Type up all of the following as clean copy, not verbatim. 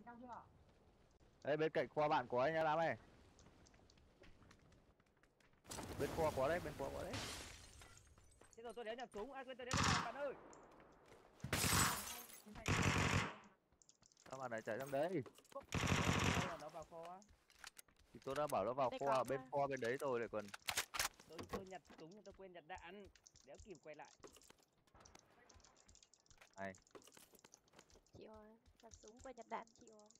Đấy bên cạnh khoa bạn có anh nhá Lam ơi. Bên khoa có đấy, bên khoa có đấy. Thế rồi tôi đéo nhặt súng, quên tôi đéo nhặt bạn ơi. Sao bạn lại chạy sang đấy? Nó vào kho á. Thì tôi đã bảo nó vào Đây khoa, có bên mà. khoa bên đấy rồi lại còn. Tôi nhặt súng nhưng tôi quên nhặt đạn. Đéo kịp quay lại. Này, Chịu rồi, nhặt súng qua nhặt đạn chịu rồi.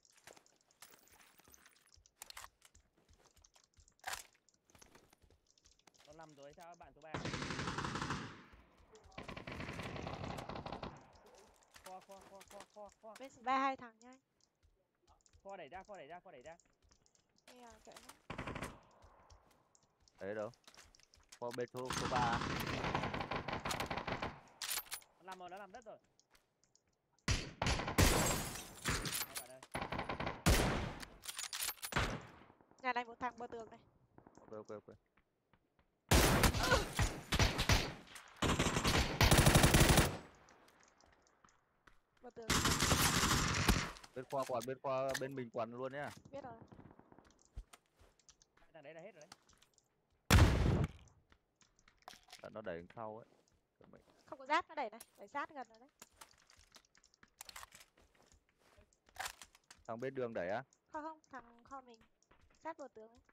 Nó nằm rồi sao bạn số 3? Kho. Bên số 3 2 thằng nha. Kho đẩy ra. Nghe à, kệ nó. đấy đâu? Khoa bên số 3. Nó làm đất rồi. Hai bạn ơi. Nhà này một thằng bờ tường này. Ok. Bờ tường. Bên khoa bên mình quần luôn nhá. Biết rồi. Thằng đấy là hết rồi đấy. Nó đẩy đằng sau ấy. Không có giáp nó đẩy này, đẩy sát gần rồi đấy. Thằng bên đường đẩy á? Không, thằng kho mình sát bờ tường ấy.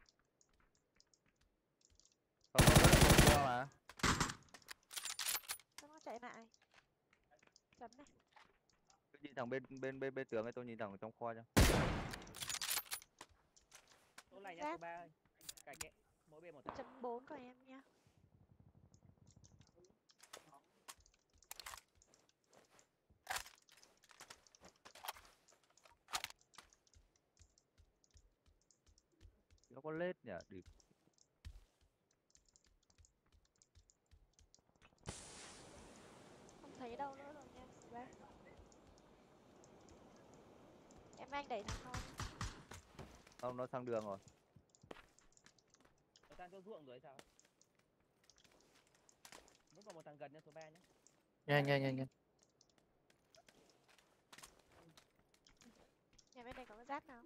Không có khoa mà. Sao nó chạy lại? Chấm này. Cứ nhìn thằng bên tường ấy, tôi nhìn thằng trong khoa cho. Số này nha số 3 ơi. Cài kệ. Mỗi bên một thằng. 1.4 của em nha. Nó có lết nhỉ? Đi. Không thấy đâu nữa rồi nha, số 3. Em anh đẩy thằng kho đi. Không, nó sang đường rồi. Nó sang chỗ ruộng rồi sao? Vẫn còn một thằng gần nha số 3 nhé. Nhanh. Nhà bên này có cái giáp nào?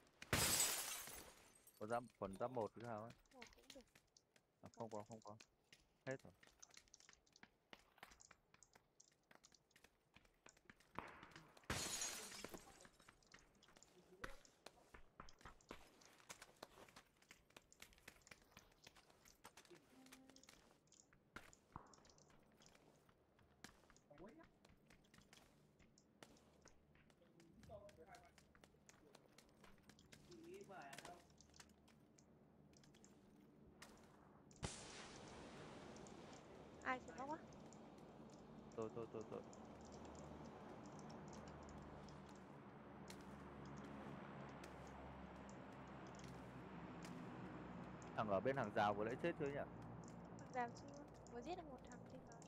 Còn giáp một thứ sao ấy? Một cũng được. À, không có. Hết rồi. Ai xuống góc á? Tôi. Thằng ở bên hàng rào vừa nãy chết chưa nhỉ? Thằng rào chưa? Mới giết được một thằng thêm rồi.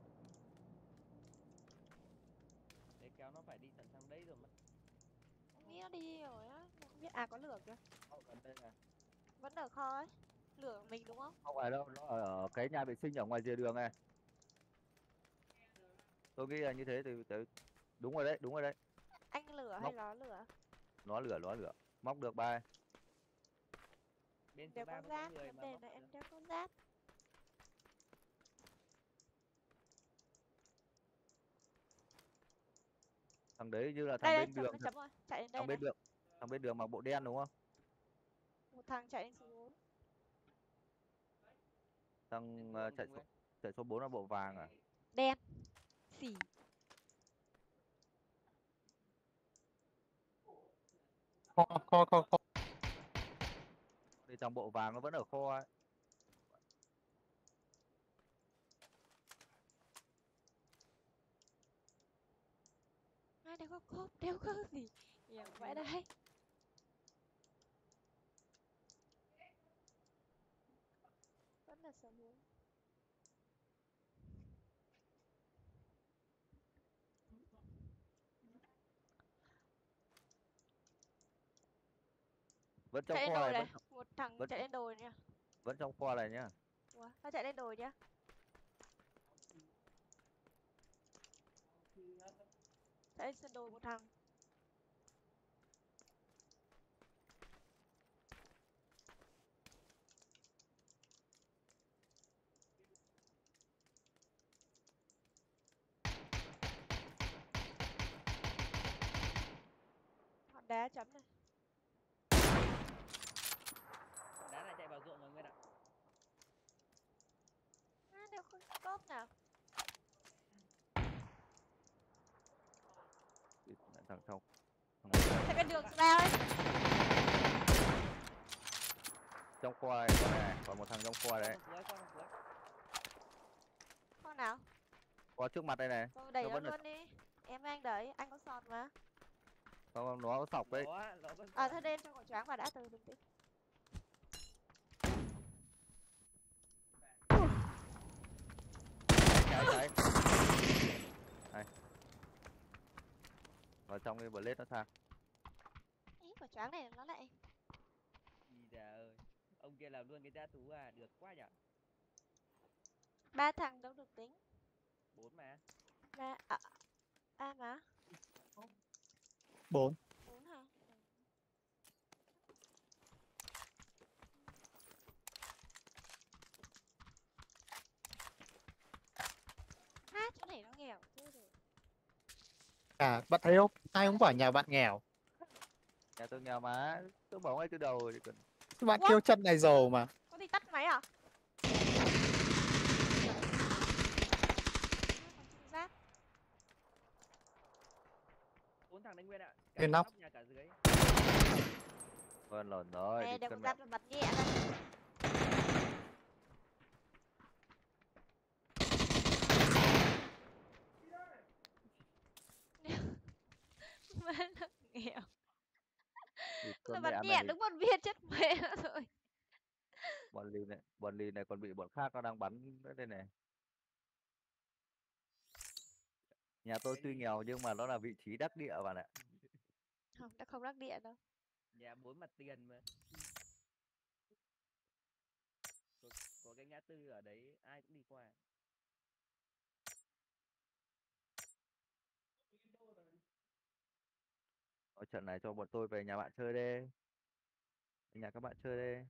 Để kéo nó phải đi tận sang đấy rồi mất. Không nghĩ nó đi rồi á, mà không biết. À có lửa kìa. Gần đây này. Vẫn ở kho ấy. Lửa mình đúng không? Không phải đâu, nó ở cái nhà vệ sinh ở ngoài rìa đường này. Tôi nghĩ là như thế thì đúng rồi đấy. Anh lửa hay Móc, nó lửa? nó lửa. Móc được ba. Bên số Đều 3 có vẫn có giáp, người vấn mà đề móc là được. em đeo có giáp. Thằng đấy như là thằng Đây bên chấm đường. nó chấm rồi, chạy đến Thằng đây này. bên đường. Thằng bên đường mặc bộ đen đúng không? Một thằng chạy đến số 4. Thằng Ruộng chạy đúng số đấy. chạy số 4 là bộ vàng à? Đen. Xỉ. Kho. Thì thằng bộ vàng nó vẫn ở kho ấy. Ai đeo có cốp, đeo có gì? Nhiều vậy đấy. Vẫn là số 4. Vẫn trong Chạy lên kho đồi này, này, một thằng vẫn chạy lên đồi nha. vẫn trong kho này nhá. Ủa, nó chạy lên đồi nhá. Chạy lên sân đồi một thằng. đá chấm này. Đá này chạy vào ruộng rồi Nguyên ạ. Đeo cốp nào. Thằng sau. Thế cái đường sao ấy. Trong khoai còn một thằng trong khoai đấy. Qua thằng cuối. Con nào? Có trước mặt đây này. Tôi đẩy Nó nó vẫn ở- luôn đi. Em với anh đẩy, anh có sọt mà. nó có sọc đấy. Nó có Thôi đêm cho cậu choáng và đã từ bình tĩnh. Cháy. Này. Vào trong cái blade nó sang. Ý của choáng này nó lại. Ý giời ơi. Ông kia làm luôn cái giá thú à, được quá nhỉ. 3 thằng đâu được tính. 4 mà. 3 mà. 4. 4 hả? Chỗ này nó nghèo chứ rồi. À, bạn thấy không? Ai cũng bảo nhà bạn nghèo. Nhà tôi nghèo mà. Tôi bảo ngay từ đầu rồi. Bạn What? kêu chân này giàu mà. Có gì tắt máy à? Còn trinh sát. 4 thằng đấy Nguyên ạ. Cả Nguyên nóc. nhà cả dưới. Vâng lồn rồi. Ê, Đi đừng có cân dắt mẹ. vào bật nhẹ ra. Má nó nghèo. Đi Là cân bật mẹ nhẹ này. đứng một viên chết mẹ nó rồi. Bọn lì này còn bị bọn khác nó đang bắn nữa đây này. Nhà tôi tuy nghèo nhưng mà nó là vị trí đắc địa bạn ạ. Không, đã không đắc địa đâu. Nhà 4 mặt tiền mà. Có cái ngã tư ở đấy ai cũng đi qua. Ở trận này cho bọn tôi về nhà bạn chơi đi. Nhà các bạn chơi đi.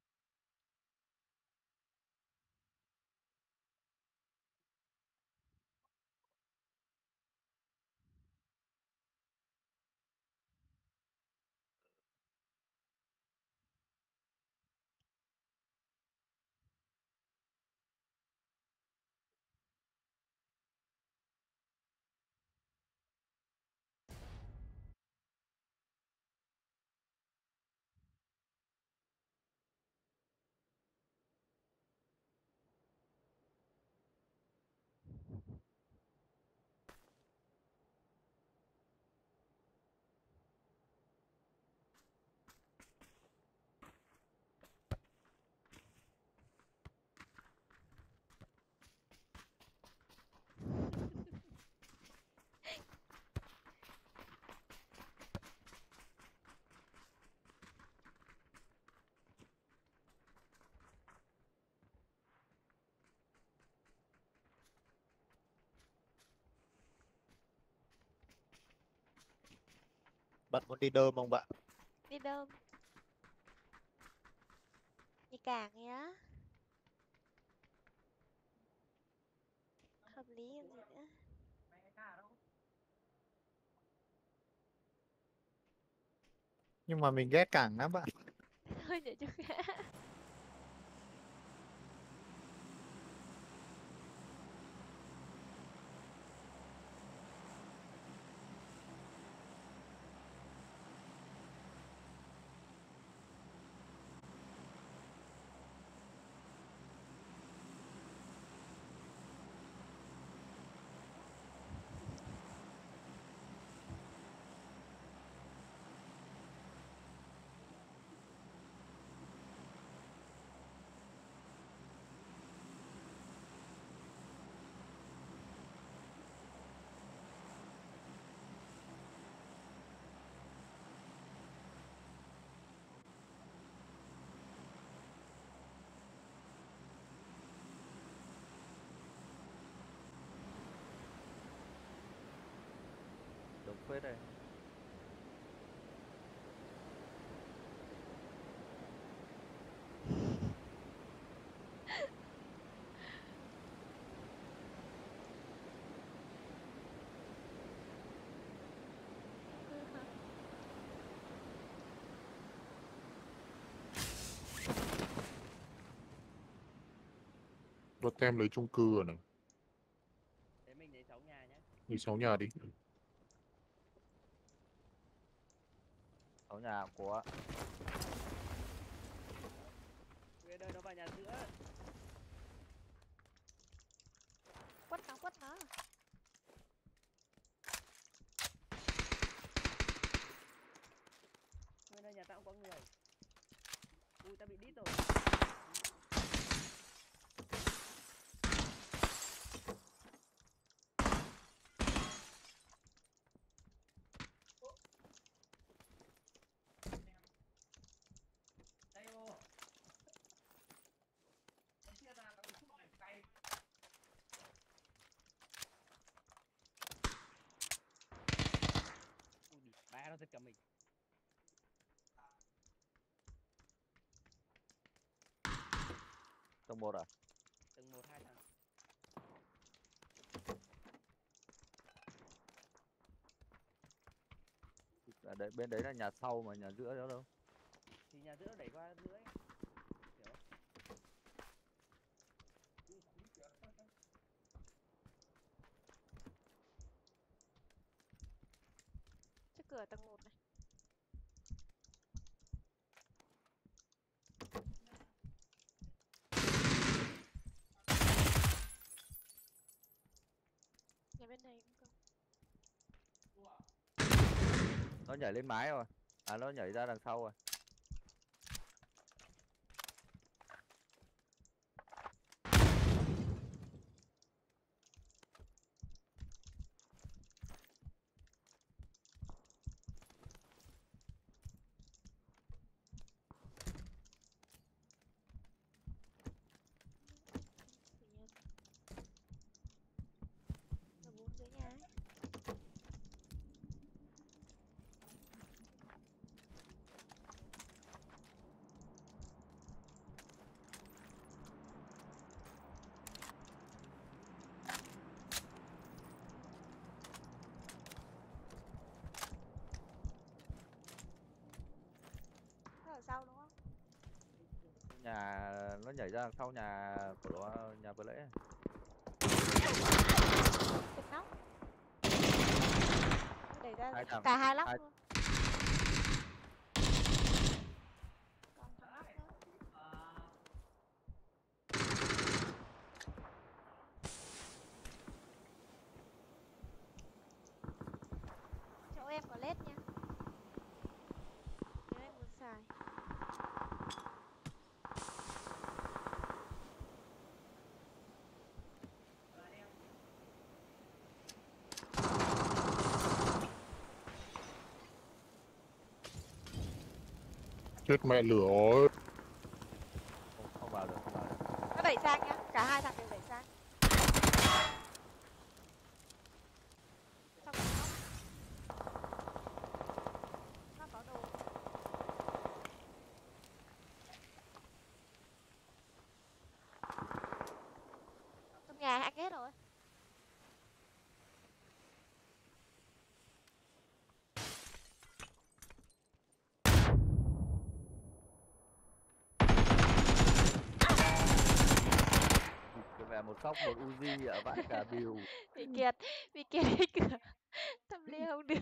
Bạn muốn đi đâu không bạn? Đi đâu? Đi cảng nhá. Hợp lý còn gì nữa. Nhưng mà mình ghét cảng lắm bạn. Thôi để cho khác. Đúng phết đây. Totem lấy chung cư rồi này. Thế mình lấy 6 nhà nhá. Đi 6 nhà đi. 6 nhà của Nguyên ơi, nó vào nhà giữa. Quất nó. Nguyên ơi, nhà tao cũng có người. Ui, tao bị đít rồi. Ui, ba nó giật cả mình. tầng 1 à? Tầng 1 2 thằng. À, đấy, bên đấy là nhà sau mà nhà giữa đó đâu. Thì nhà giữa nó đẩy qua giữa ấy. Hiểu không? Trước cửa tầng 1 này. Nhà bên này cũng có. Nó nhảy lên mái rồi. À, nó nhảy ra đằng sau rồi. Ở 4 dưới nhà ấy. Nó ở sau đúng không? Nhà nó nhảy ra đằng sau nhà của nó, nhà vừa nãy. Đừng nóc. Đẩy ra Hai thằng. cả hai lóc Hai. luôn. Còn thằng nóc nữa. Chỗ em có led nha. Nếu em muốn xài. Chết mẹ lửa ơi. Không vào được, không vào được. Nó đẩy sang nhá. Cả hai thằng đều đẩy sang. Xong rồi nó có đồ. Trong nhà hack hết rồi. Cái về một sóc một Uzi ở vãi cả điều. Bị kiệt cái cửa. Tâm lý không được.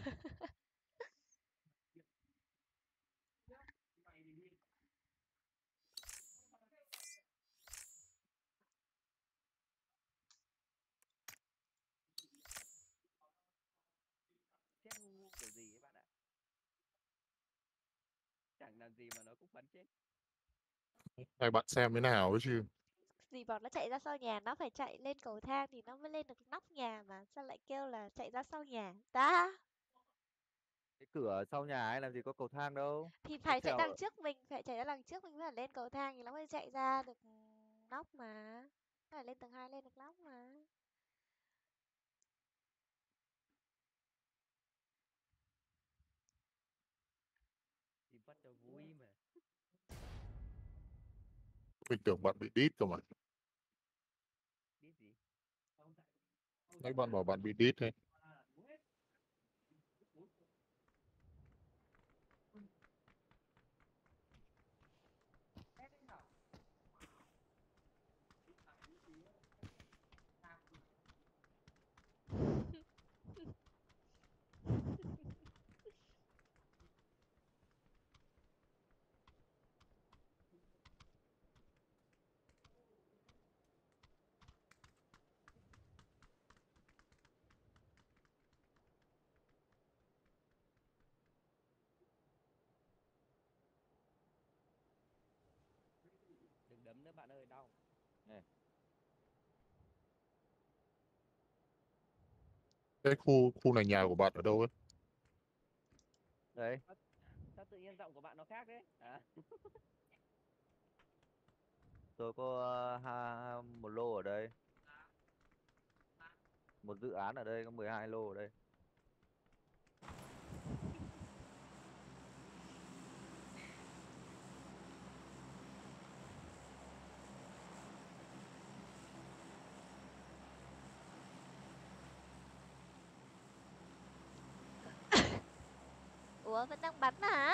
Chết ngu ngu kiểu gì ấy bạn ạ. Chẳng làm gì mà nó cũng bắn chết. Hai bạn xem thế nào ấy chứ. Dì bảo nó chạy ra sau nhà, nó phải chạy lên cầu thang thì nó mới lên được nóc nhà mà. Sao lại kêu là chạy ra sau nhà? Ta Cái cửa sau nhà ấy làm gì có cầu thang đâu. thì Nó phải chạy trèo đằng ở- trước mình, phải chạy ra đằng trước mình mới phải lên cầu thang thì nó mới chạy ra được nóc mà. Nó phải lên tầng 2 lên được nóc mà. Thì bắt cho vui mà. Mình tưởng bạn bị đít cơ mà. Biết gì? Nãy bạn bảo bạn bị đít đấy. đâu. Cái khu này nhà của bạn ở đâu ấy? Đấy, Sao tự nhiên giọng của bạn nó khác đấy? À, tôi có một lô ở đây, một dự án ở đây có 12 lô ở đây. Ủa vẫn đang bắn hả?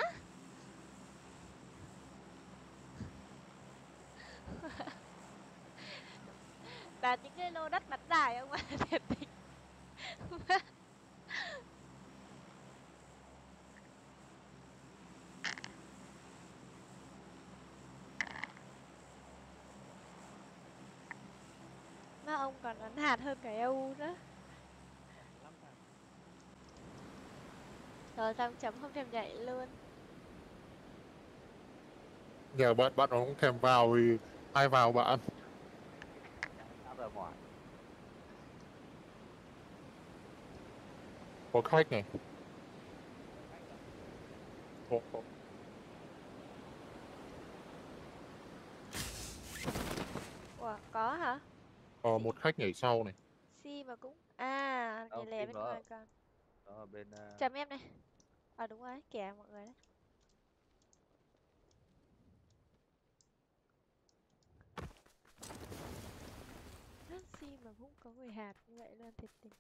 Toàn những cái lô đất bắn dài không ạ? Thiệt tình. Mà ông còn bắn hạt hơn cả EU nữa. lắm thằng. Rồi xong chấm không thèm nhảy luôn. Nhà bạn không thèm vào thì ai vào bạn? Đã ở ngoài. Có khách này. Có. Ủa có hả? Một khách nhảy sau này. Si mà cũng à nhảy Không, lẻ team bên nó ngoài còn. nó ở bên Chấm em này. À đúng rồi, kẻ mọi người đấy. Si mà cũng có người hạt như vậy luôn thiệt tình.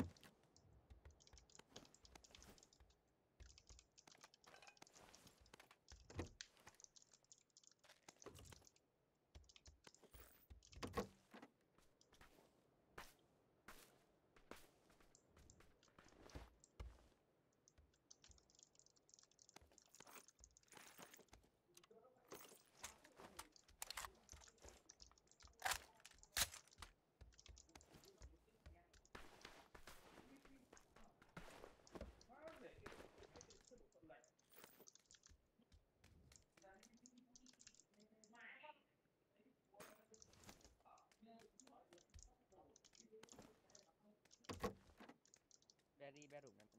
Berry bedroom này.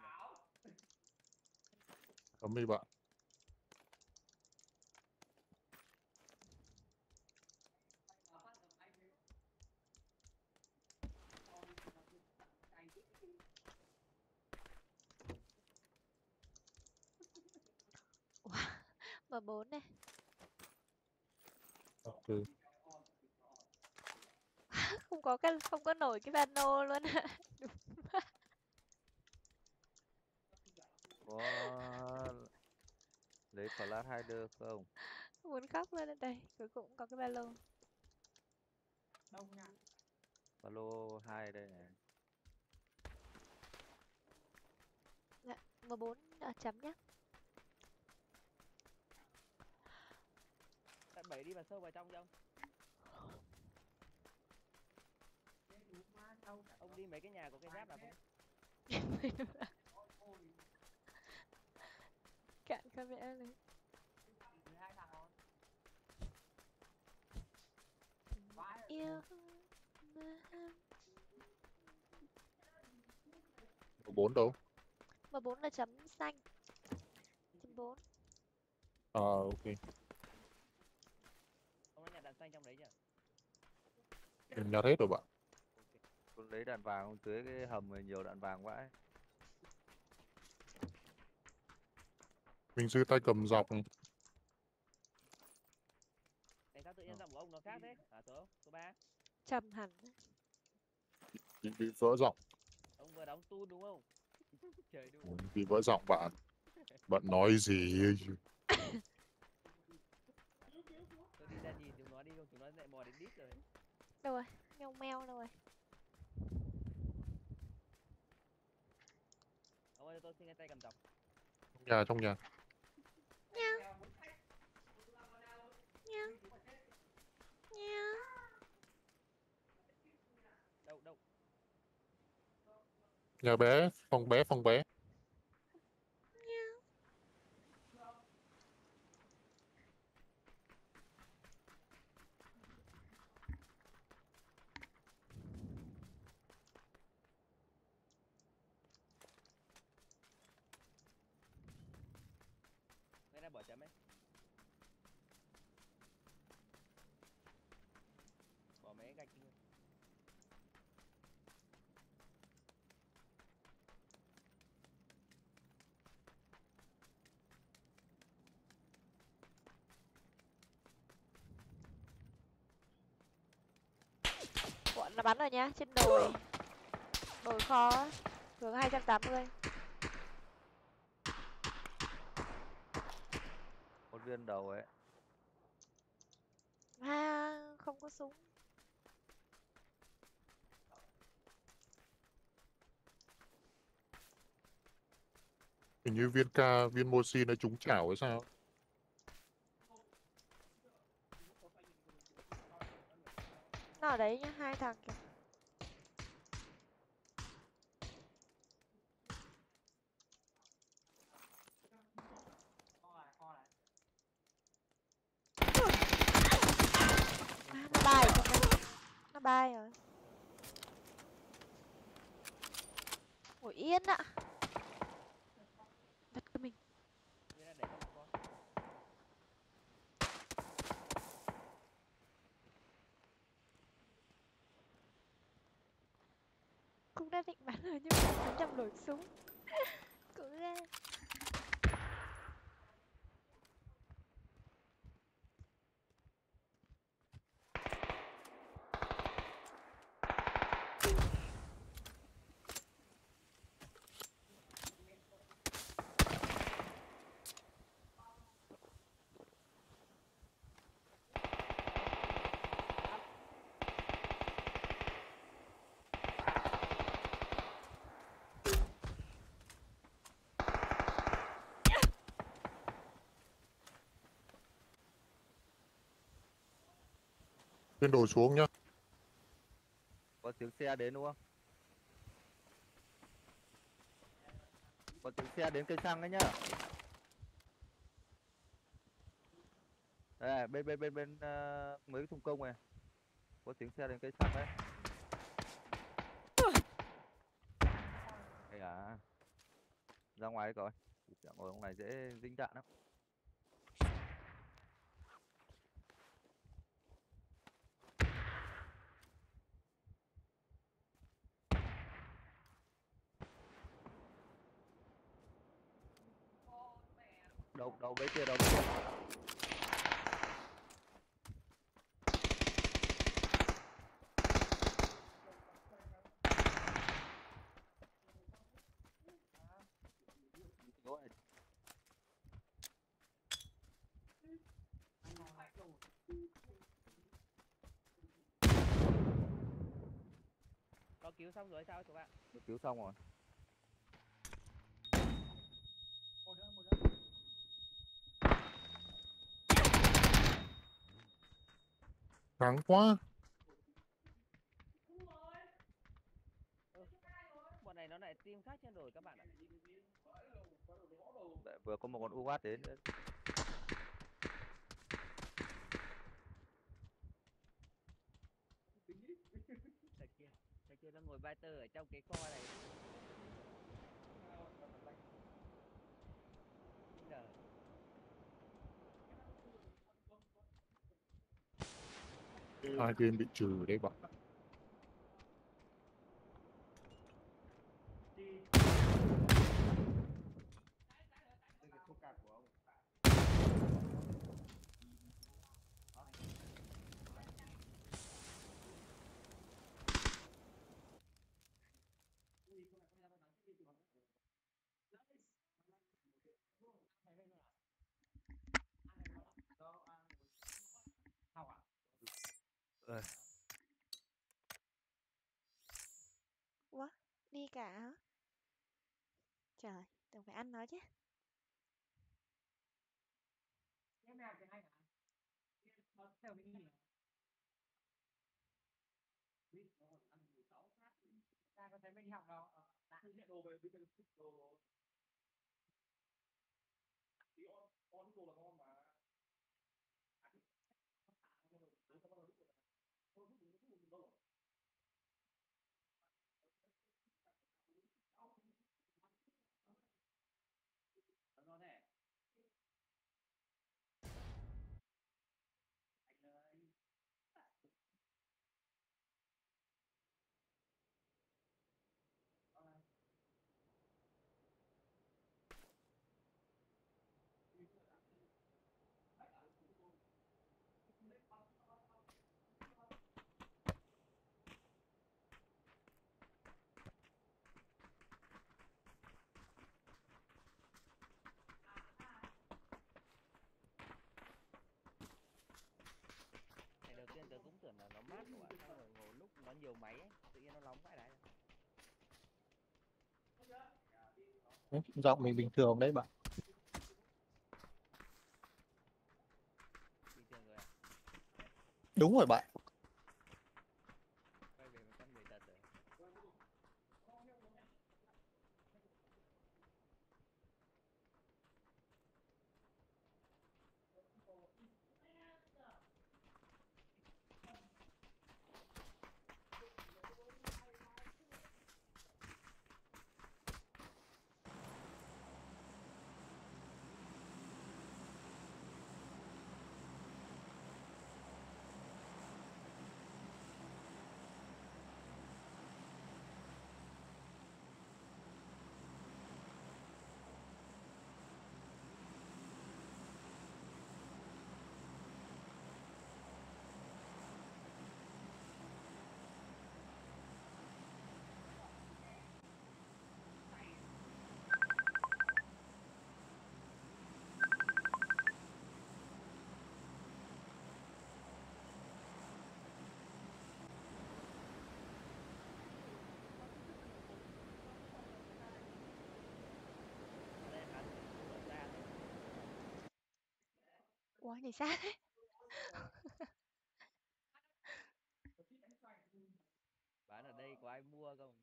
Cấm đi bạn. M4 này. Ừ. Không có nổi cái vano luôn. có lấy flash hider không? Muốn khóc luôn ở đây. Cuối cùng cũng có cái ba lô. Palo 2 đây này. Dạ, M4 chấm nhá. Tại 7 đi vào sâu vào trong không? Ông đi mấy cái nhà có cái giáp nào không? Cạn camera này. Yêu Có 4 đâu? M4 là chấm xanh. Chấm 4. Ok. Ông có nhà đạn xanh trong đấy chưa? Em nhặt hết rồi bạn. Con lấy đạn vàng không, tưới cái hầm này nhiều đạn vàng vãi. Mình giữ tay cầm dọc. Tại sao tự nhiên giọng của ông nó khác thế? À số 3. Trầm hẳn. Bị vỡ giọng. Ông vừa đóng tun đúng không? Trời đu. Bị vỡ giọng bạn. Bạn nói gì? Tôi đi ra nhìn chúng nó đi không? Chúng nó lại mò đến đít rồi. Đâu rồi? Meo meo đâu rồi? Ông ơi, tôi xin cái tay cầm dọc. Trong nhà. Nheo. Nheo. Nheo. Đâu? Nhà bé, phòng bé. Nheo. bỏ chấm ấy. Bỏ mấy gạch kia. Bọn nó bắn rồi nhá, trên đồi. Đồi kho á, hướng 280. Một viên đầu ấy. Không có súng. Hình như viên Mosin nó trúng chảo hay sao? Nó ở đấy nhá, 2 thằng kìa. Nó bay rồi. Nó bay rồi. Ngồi yên ạ. Bật cái mình. Như là để cho một con. Cũng đã định bắn rồi nhưng mà bắn nhầm nổi súng. Cũng ghê. Viên đổ xuống nhá. Có tiếng xe đến đúng không? Có tiếng xe đến cây xăng ấy nhá. Đây, bên mấy cái thùng công này. Có tiếng xe đến cây xăng đấy. Đây à. Ra ngoài đi coi. Ngồi trong này dễ dính đạn lắm. Đâu bên kia đâu bên kia. Rồi. Có cứu xong rồi sao các bạn? Được cứu xong rồi. Thắng quá. Bọn này nó lại team khác trên đồi các bạn ạ. Đấy, vừa có một con UAT đến nữa. Thằng kia nó ngồi fighter ở trong cái kho này. Giờ Hai bên bị trừ đấy bạn. Ủa, đi cả hả? Trời, tưởng phải ăn nó chứ. nhiều máy ấy, tự nhiên nó nóng vãi đái. Giọng mình bình thường đấy bạn. Bình thường rồi à? Đúng rồi bạn. Quay về với con người thật rồi. Ở đây bán ở ra đấy. Ủa thì sao thế? Bán ở đây có ai mua không?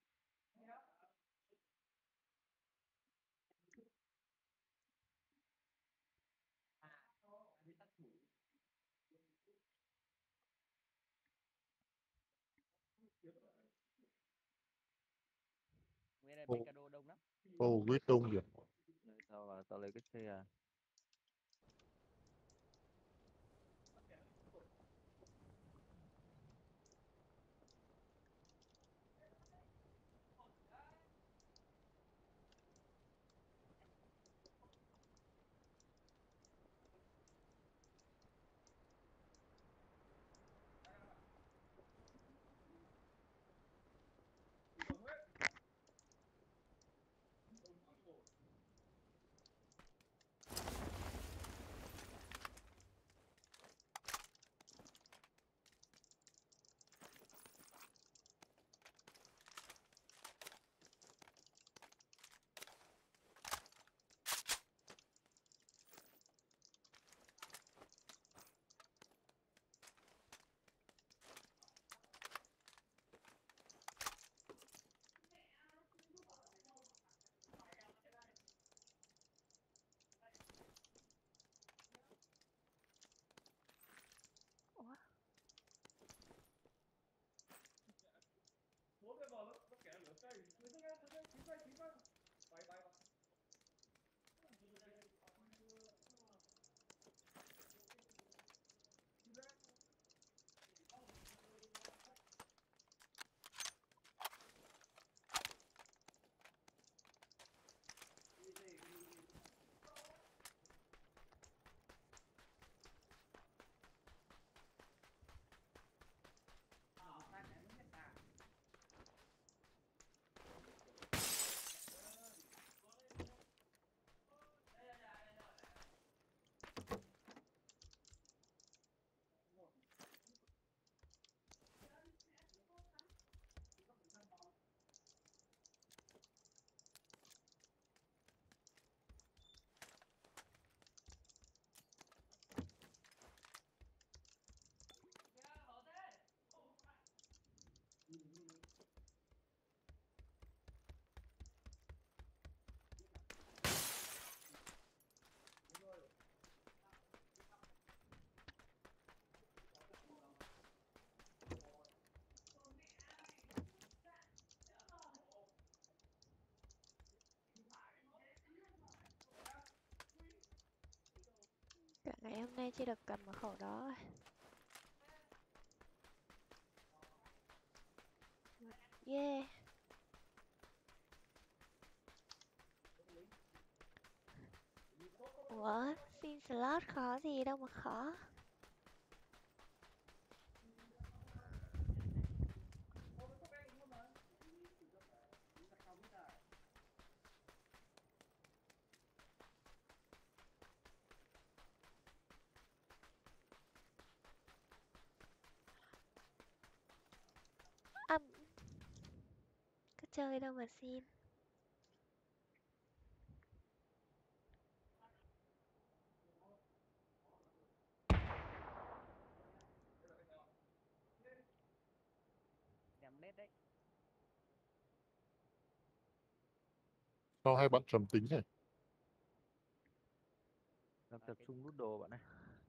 Nguyên này Ô, Pecado đông lắm. ô, huyết đông nhỉ. Đây, tao lấy cái xe à. Ủa? Cả ngày hôm nay chưa được cầm mật khẩu đó. Yeah. Ủa, xin slot khó gì đâu mà khó. chơi đâu mà xin. Nhắm nét đấy. Sao hai bạn trầm tính này? Đang tập trung nút đồ bạn này.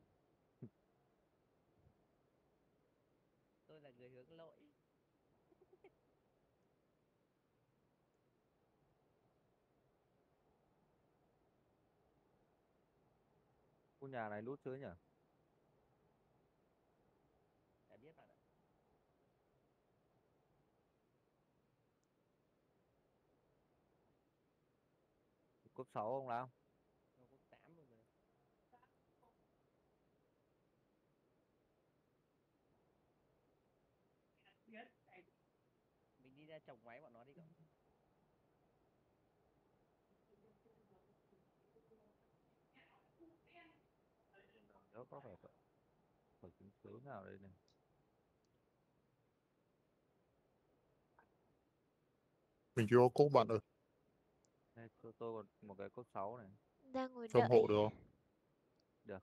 Tôi là người hướng lỗi. Khu nhà này lút chưa nhỉ? Đã biết bạn ạ. Cốt 6 không nào? Nó có 8 luôn rồi. Mình đi ra trồng máy bọn nó đi cậu. Đó có phải chứng cứ nào đây này? Mình chưa có cốt bạn ơi. Đây, tôi còn một cái cốt 6 này. Đang ngồi Cho đợi. hộ được không? Được.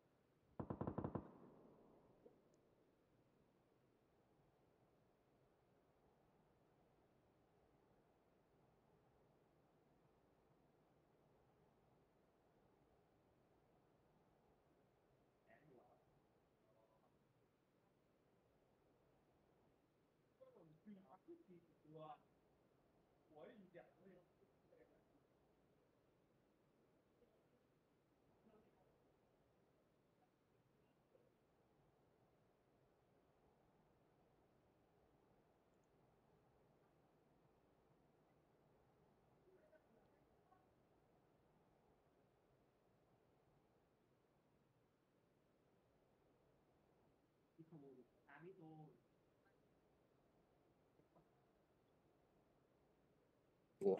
Ủa,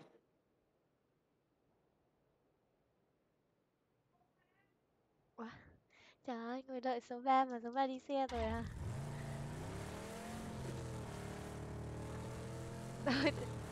Trời ơi, ngồi đợi số 3 mà số 3 đi xe rồi à? Đợi.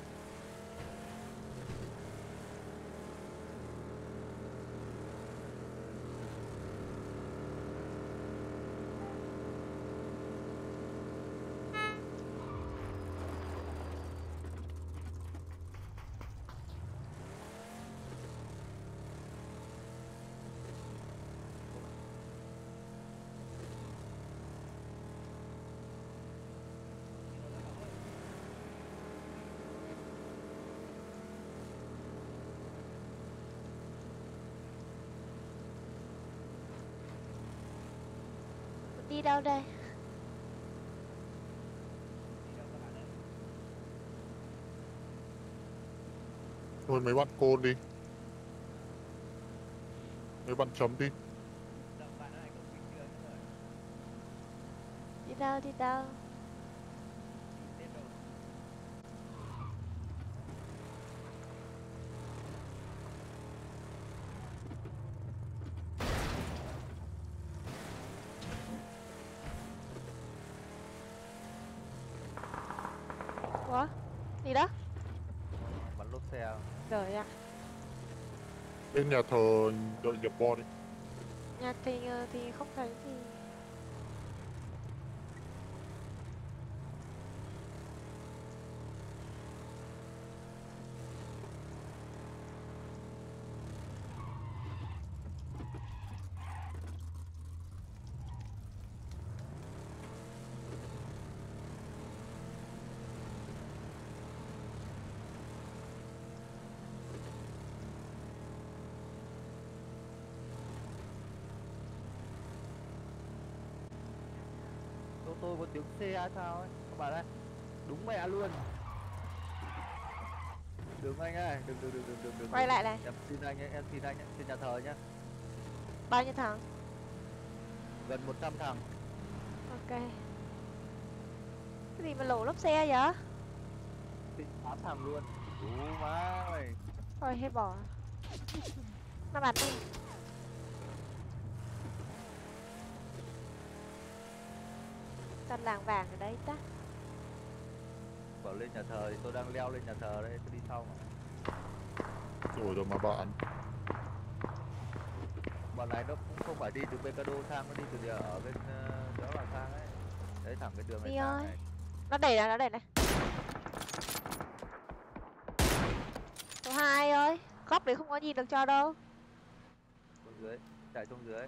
Đi đâu đây? Đi đâu các bạn ơi? thôi mấy bạn côn đi. Mấy bạn chấm đi. Đâu bạn ơi, cũng bình thường thôi. Đi đâu, đi đâu? Đi đến đâu? Ủa? Gì đó? Bắn lốp xe. Rồi à? Bên nhà thờ đợi nhập bo đi. Nhà thì không thấy gì. Ô tô có tiếng xe sao ấy các bạn ơi. Đúng mẹ luôn. Đừng anh ơi, đừng. Quay lại này. Em xin anh ấy, em xin anh ấy, xin nhà thờ nhá. Bao nhiêu thằng? Gần 100 thằng. Ok. Cái gì mà lổ lốp xe vậy? Xin 8 thằng luôn. Đủ má ơi. Thôi hay bỏ. Nó bắn đi. Toàn làng vàng ở đây ta. bảo lên nhà thờ thì tôi đang leo lên nhà thờ đây, tôi đi sau mà. Rồi mà bạn. Bọn này nó cũng không phải đi từ Pecado sang, nó đi từ ở bên đó là sang ấy. Đấy, thẳng cái đường này Đi sang ơi. này. Nó đẩy này, nó đẩy này. Số 2 ơi, góc đấy không có nhìn được cho đâu. Xuống dưới, chạy xuống dưới.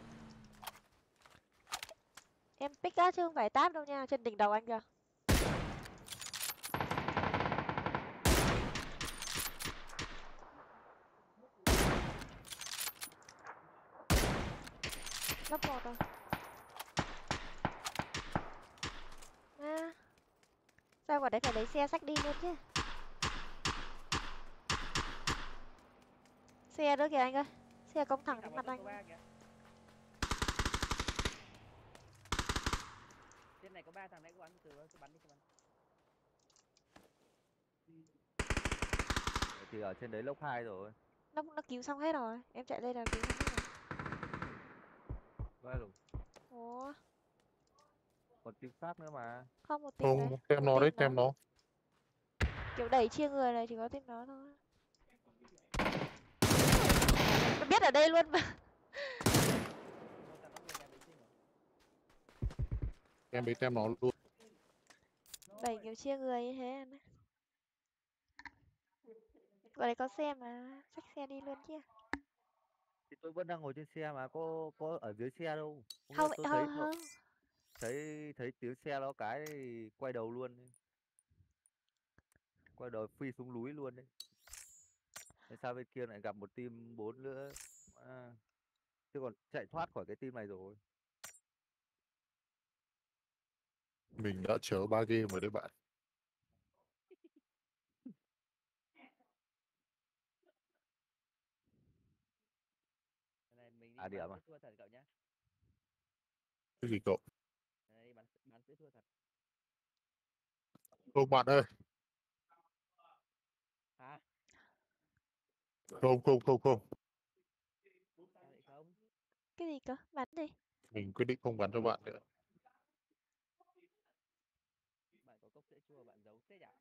Em pick á chứ không phải táp đâu nha, trên đỉnh đầu anh kìa. Lớp 1 rồi. À, sao quả đấy phải lấy xe sách đi luôn chứ. Xe nữa kìa anh ơi. Xe công thẳng Thằng trên mặt vào anh. có ba kìa. Trên này có 3 thằng nãy có bắn từ cứ bắn đi cứ bắn. Thì ở trên đấy lốc 2 rồi. Nó cứu xong hết rồi. Em chạy lên là cứu xong hết rồi. Vãi lùng. Ủa, Còn team khác nữa mà. không một team đấy. Không, tem Một nó đấy, team tem đó. nó. Kiểu đẩy chia người này chỉ có team đó thôi. Nó biết ở đây luôn mà. Một thằng có người nhà vệ sinh rồi. Em bị tem nó luôn. Đẩy kiểu chia người như thế này. Quả đấy có xe mà. Xách xe đi luôn chứ. Thì tôi vẫn đang ngồi trên xe mà, có ở dưới xe đâu. Không Không, biết tôi thấy không, không. thấy tiếng xe nó cái thì quay đầu luôn ấy. Quay đầu phi xuống núi luôn đấy. Thế sao bên kia lại gặp một team 4 nữa à, chứ còn chạy thoát khỏi cái team này rồi. Mình đã chớ 3 game rồi đấy bạn. Lần này mình đi À, bắn điểm à? sẽ thua thật cậu nhá. Cái gì cậu? Lần này đi bắn sẽ thua thật. Không bạn ơi. Hả? Không, không, không, không. Sao lại không? Cái gì cơ? Bắn gì? Mình quyết định không bắn cho bạn nữa. Bạn có cốc sữa chua bạn giấu thế à?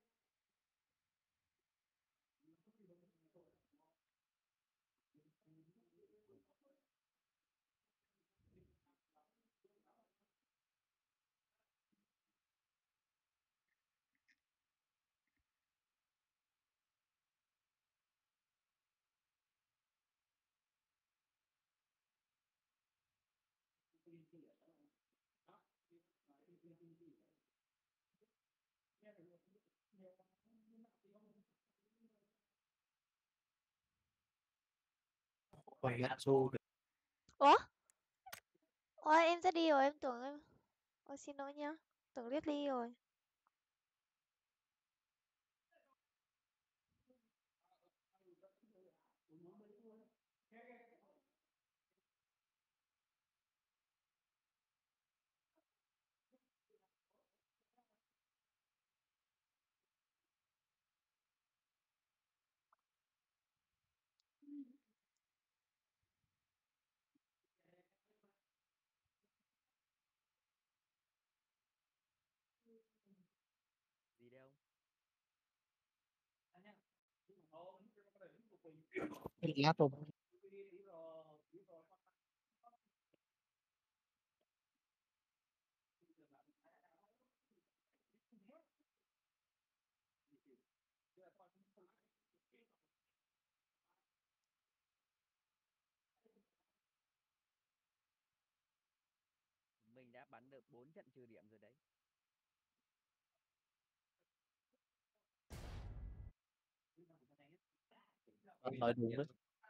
Ủa? Ôi em sẽ đi rồi, em tưởng em... Ôi xin lỗi nhá. Tưởng liếc đi rồi. Gì đâu? Lát không? Mình đã bắn được 4 trận trừ điểm rồi đấy. Bạn nói đúng đấy.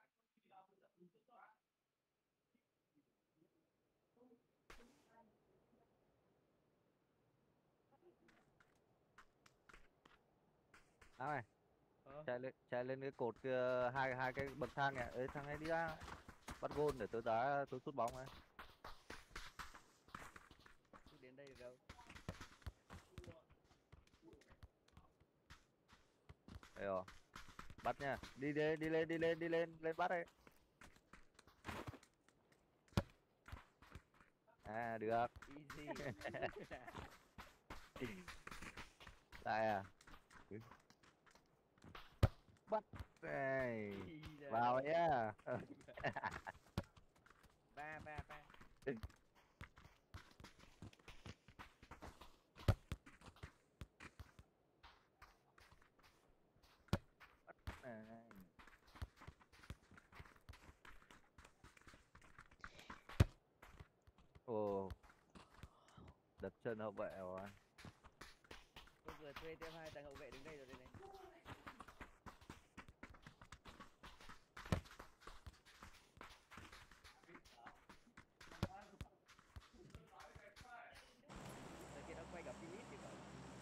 Nào này, Ờ. chạy lên cái cột kia, hai hai cái bậc thang này. Ê, thằng này đi ra bắt gôn để tôi đá, tôi sút bóng này. Cứ đến đây được đâu. Đây rồi, bắt nha, đi lên bắt đây. À, được. Easy. Lại à? Bắt này. Ý giời Vào ơi. nhá. Ba ba ba. Này. Ồ. Đập chân hậu vệ rồi. Tôi vừa thuê thêm 2 thằng hậu vệ đứng đây rồi đây này. Rồi kia nó quay cả Philip thì cậu.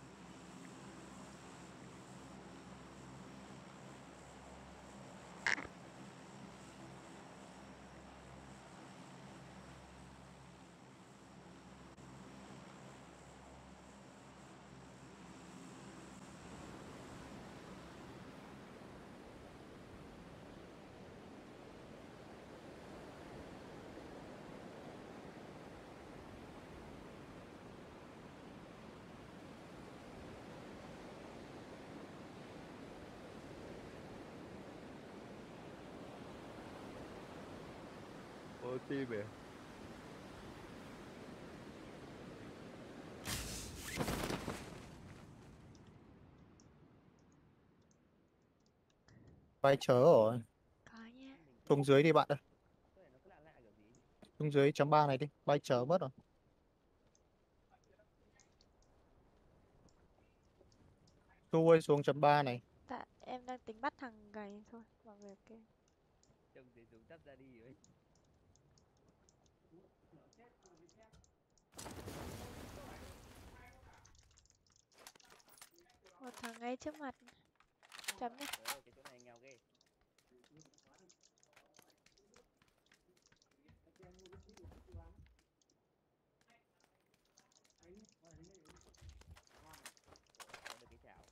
Ôi tim kìa. Bay chớ rồi. Có nha. Xuống dưới đi bạn ơi. Cái này nó cứ lạ lạ kiểu gì. Xuống dưới chấm 3 này đi. Bay chớ mất rồi. Su ơi xuống chấm 3 này. Tại em đang tính bắt thằng gầy thôi. Mọi người kêu. Trông thì dùng tắp ra đi ấy. Một thằng ngay trước mặt. Chấm này. Trời ơi, cái chỗ này nghèo ghê. Có được cái chảo.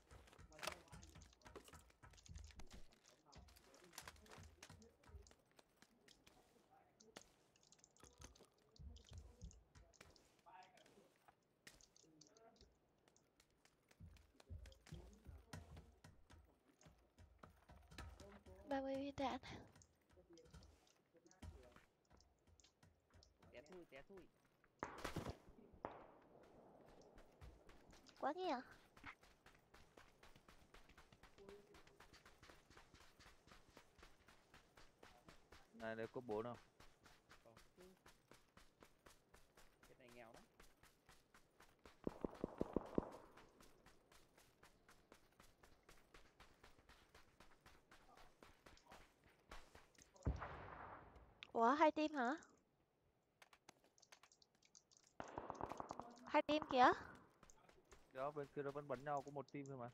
Ba mươi viên đạn. Té thui, té thui. Quá nhỉ? Này đây có 4 không? Có chứ. Cái này nghèo lắm. Ủa 2 team hả? 2 team kìa. Đó bên kia nó vẫn bắn nhau, có một team thôi mà.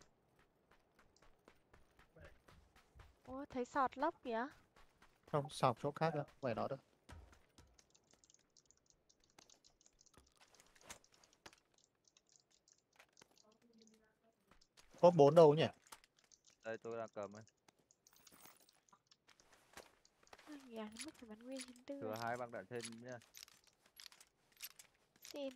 Ủa thấy sọt lốc kìa. Không, sọc chỗ khác đâu. Phải đó đâu. Có 4 đâu nhỉ? Đây tôi đang cầm ấy. Gà nó mất phải bắn nguyên 94 Thừa rồi. 2 băng đạn thêm nhá. Xin.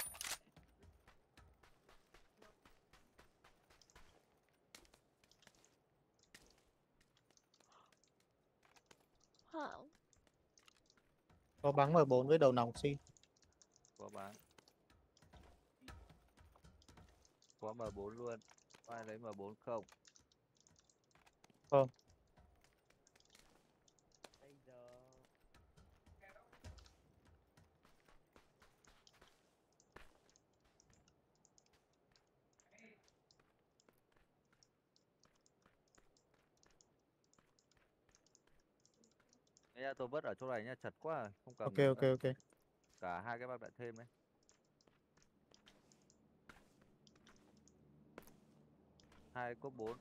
Hỏng. Có bắn M4 với đầu nòng xin. Có bán. Có M4 luôn. Ai lấy M4 không? Không. Bây giờ Nha, tôi vứt ở chỗ này nha, chật quá à. Không cầm Ok được ok nữa. ok. Cả 2 cái băng đạn thêm ấy. 2 có 4.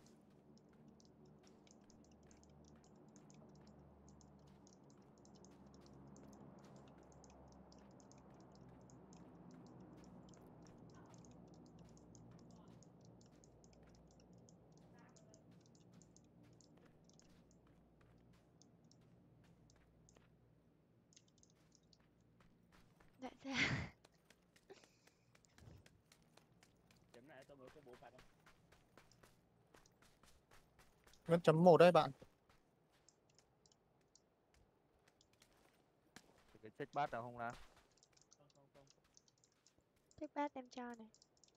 Đại gia. chấm lại tôi mới có 4 phạt không? vẫn chấm 1 đấy bạn. Cái check bát nào không nào? Không. Thích bát em cho này.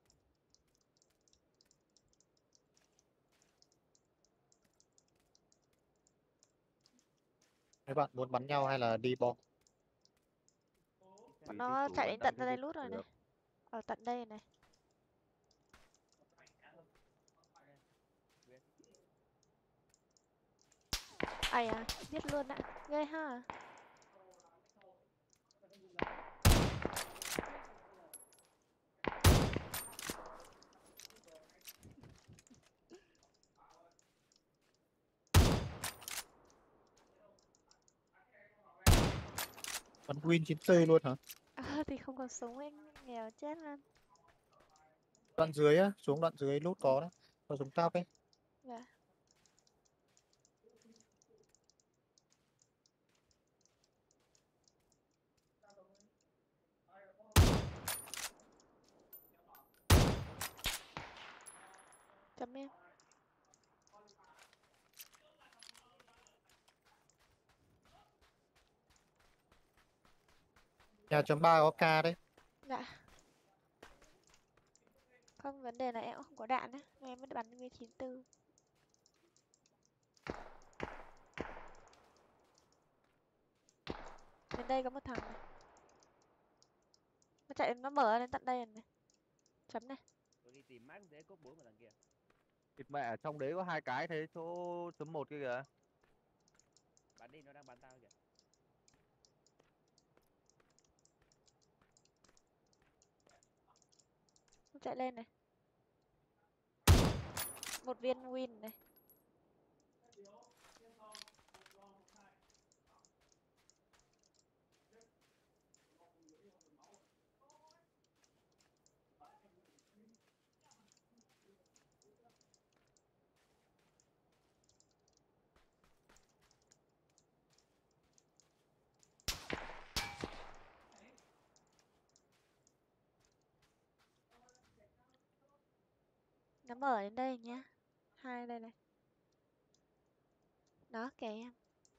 Mấy bạn muốn bắn nhau hay là đi bom? Bọn Tí nó tủ chạy vẫn đến đang tận thích đây đi lút rồi này. được. Ở tận đây này. Biết. Ai à, biết luôn ạ. Ghê ha. Bắn Win 94 luôn hả? Thì không có súng anh nghèo chết luôn. Đoạn dưới á, xuống đoạn dưới lút có đó. Có súng táp ấy. Dạ. Chấm em. Nhà chấm 3 có K đấy. Dạ. Không, vấn đề là em cũng không có đạn á. Nên em mới bắn V94. Đến đây có một thằng này. Nó chạy, nó mở lên tận đây rồi này. Chấm này. Tôi đi tìm mát thế cốt 4 của thằng kia. Thịt mẹ trong đấy có 2 cái thế chỗ chấm 1 kia kìa. Bắn đi, nó đang bắn tao kìa. Nó chạy lên này. Một viên win này. Nó mở đến đây nhá. 2 đây này. Đó, kìa em.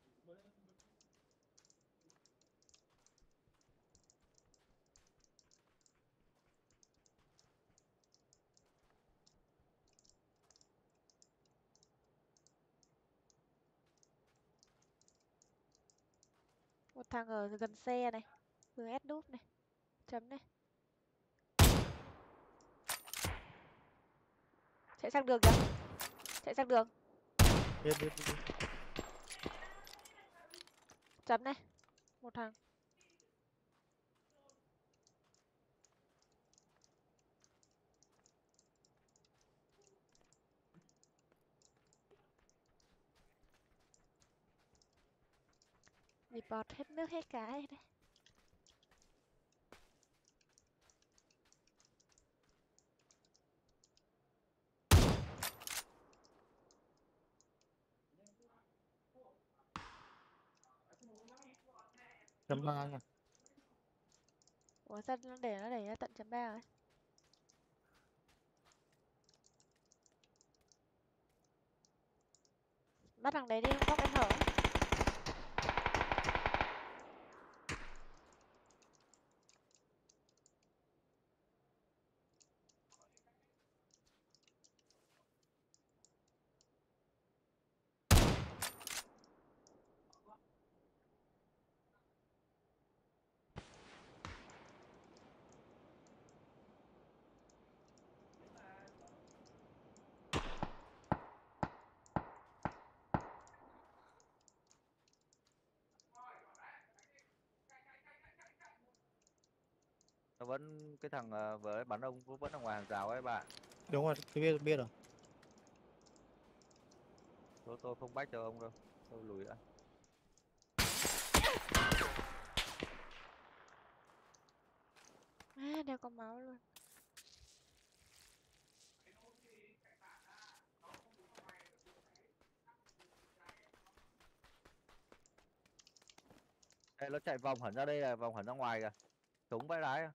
Một thằng ở gần xe này. Vừa ép đúp này. Chấm này. Chạy sang đường kìa. Chạy sang đường. Biết. Chấm này. Một thằng. Report hết nước hết cái đấy. Chấm 3 nha. Ủa sao nó để ra tận chấm 3 rồi? Bắt thằng đấy đi, góc em hở. Nó vẫn cái thằng vừa ấy bắn ông cũng vẫn ở ngoài hàng rào ấy bạn. Đúng rồi, tôi biết rồi. Tôi không bách cho ông đâu. Tôi lùi đã. À, đeo có máu luôn. Ê, nó chạy vòng hẳn ra đây, là vòng hẳn ra ngoài kìa. Chống bãi lái.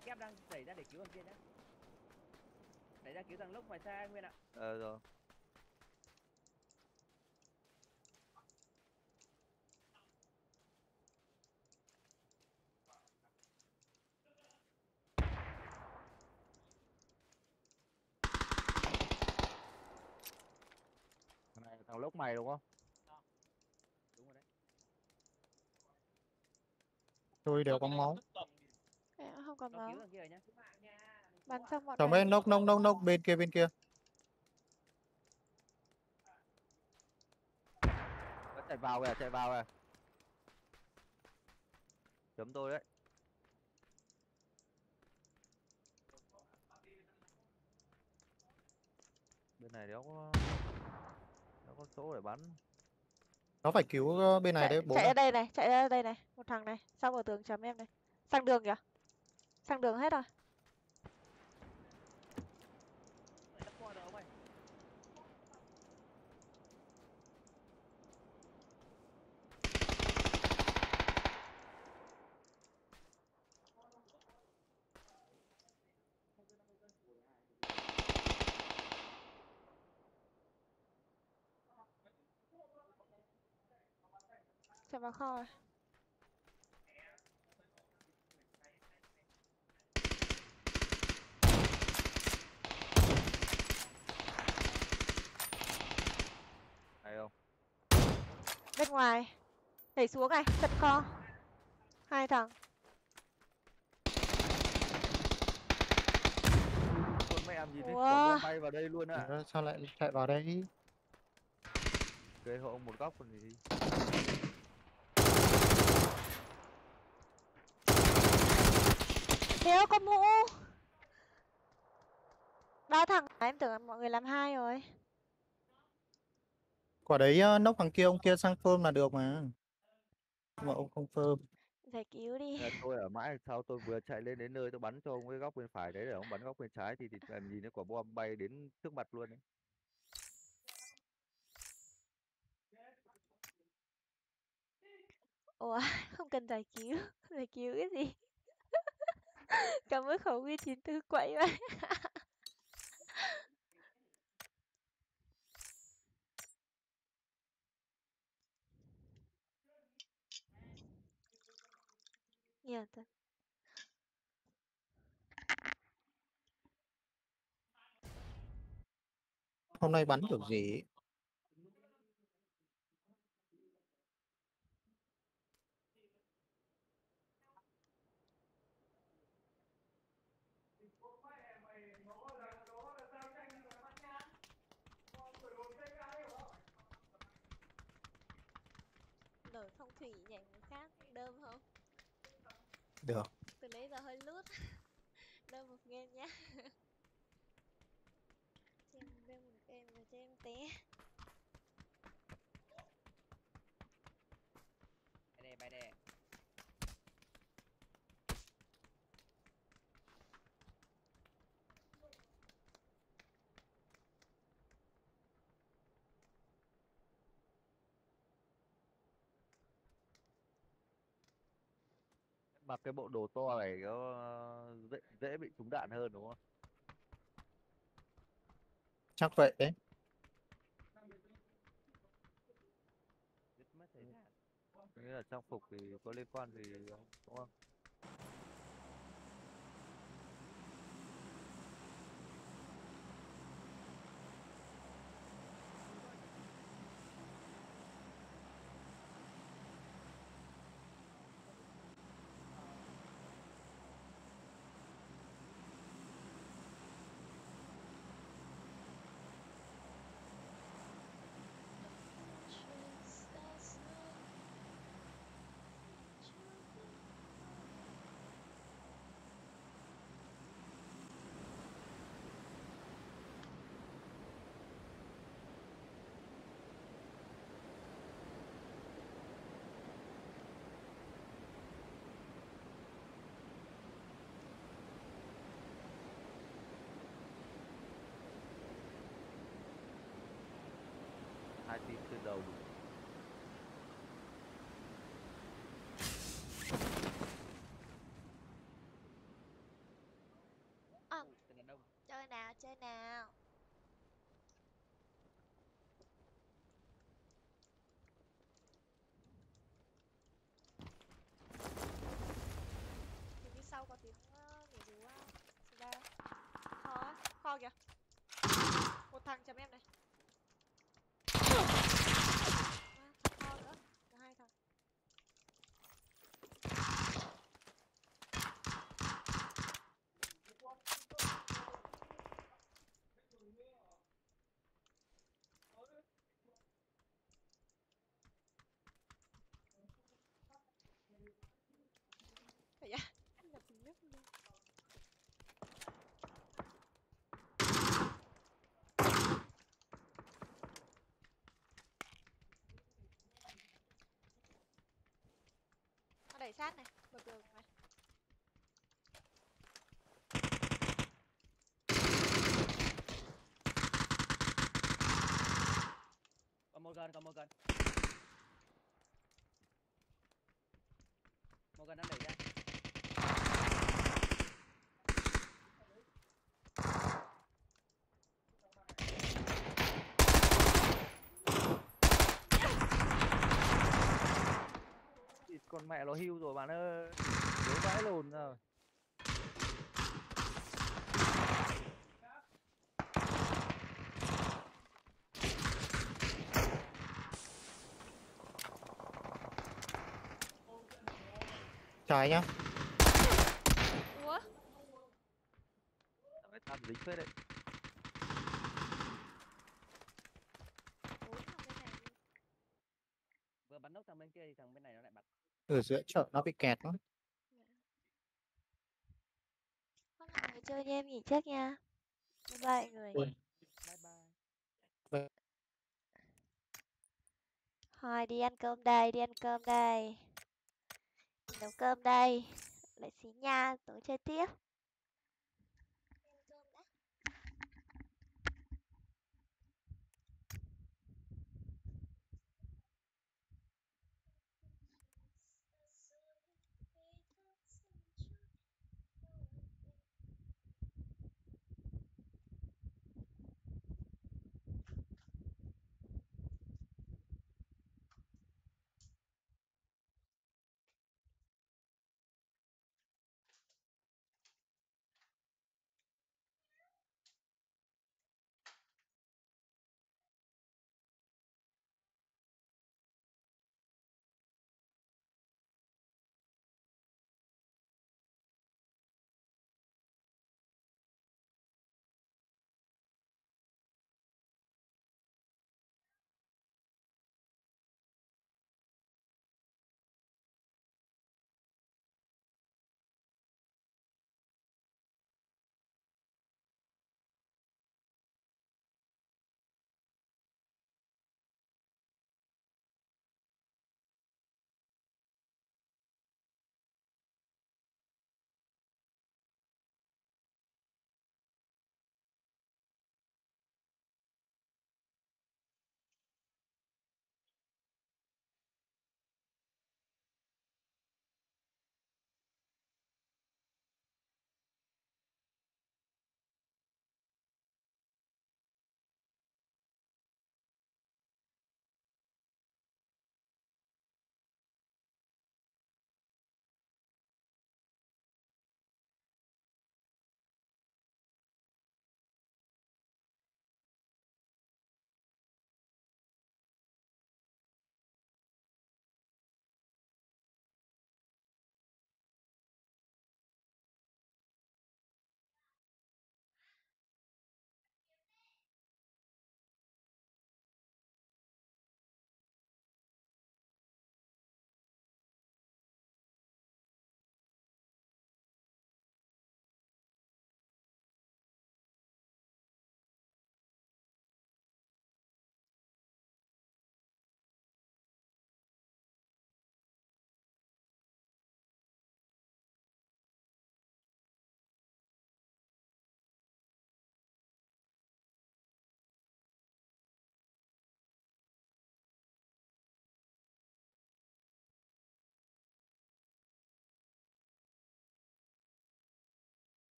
Kép đang đẩy ra để cứu thằng kia nhá. Đẩy ra cứu thằng lúc ngoài xa Nguyên ạ. Rồi. Này, thằng lốc mày đúng không? Đúng rồi đấy. Tôi đều có máu. Em không còn Nó cứu máu. thằng kia rồi nhá. Bắn xong bọn Chồng này. bên nốc bên kia. Nó chạy vào kìa. Chấm tôi đấy. Bên này nó có chỗ để bắn. Nó phải cứu bên này đấy, bố Chạy này. ra đây này, chạy ra đây này, một thằng này, sau ở tường chấm em này. Sang đường kìa. Sang đường hết rồi. Nó qua rồi ông ơi. Chạy vào kho rồi. Hay không? Bên ngoài. Đẩy xuống này, cận kho. 2 thằng. Con mẹ em nhìn thấy Ủa? quả bom bay vào đây luôn ạ. Sao lại chạy vào đây? Gây hộ một góc còn gì. Đéo có mũ. 3 thằng, em tưởng mọi người làm 2 rồi. Quả đấy nốc thằng kia, ông kia sang phơm là được mà. Nhưng mà ông không phơm. Giải cứu đi. Tôi ở mãi sau tôi vừa chạy lên đến nơi tôi bắn cho ông cái góc bên phải đấy để ông bắn góc bên trái thì em nhìn thấy quả bom bay đến trước mặt luôn đấy. Ủa, không cần giải cứu. Giải cứu cái gì? Cầm cái khẩu Q94 quậy vậy. Nhiều thật. Hôm nay bắn kiểu gì? Đổi phong thủy nhảy một khác, đơm không? Được. Từ nãy giờ hơi lút. Đơm một game nhá. Xem đơm một game rồi cho em té. Bay đây. Mặc cái bộ đồ to này nó dễ bị trúng đạn hơn đúng không? Chắc vậy đấy. Rất mất thời gian. Nghĩa là trang phục thì có liên quan gì không? Đúng không? Hai team từ đầu đủ. kho kìa. Một thằng chấm em này. Thằng kho nữa. Là 2 thằng. Phải à? Nhập nước luôn. Nó đẩy sát này, bờ tường này. Còn một gần, còn một gần. Một gần đang đẩy ra. Thì con mẹ nó hưu rồi bạn ơi. Yếu vãi lồn rồi. Trái nhá. Ủa? Đấy, tạm dính phết đấy. 4 thằng bên này luôn. Vừa bắn nóc thằng bên kia thì thằng bên này nó lại bắn. Ở giữa chợ nó bị kẹt lắm. Hôm nào người chơi như em nghỉ trước nha. Bye bye mọi người. Ui. Bye bye. Thôi đi ăn cơm đây, đi ăn cơm đây. Nấu cơm đây. Lại xí nha, tối chơi tiếp.